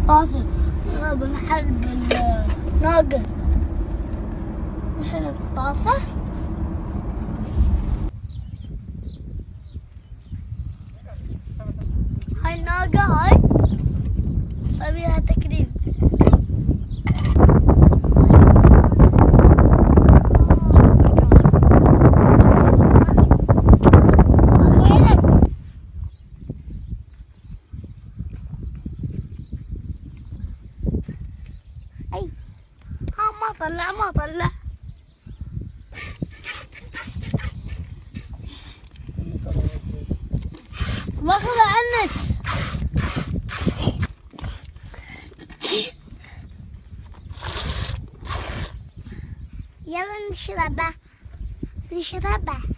الطاسة بنحل بالناقة، نحل الطاسة. هاي الناقة هاي نسويها تكريم. اي ها ما طلع ما طلع عنك. يلا نشربه.